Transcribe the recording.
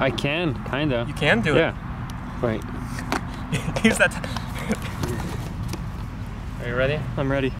I can, kinda. You can do it. Yeah. Wait. Use that. Are you ready? I'm ready.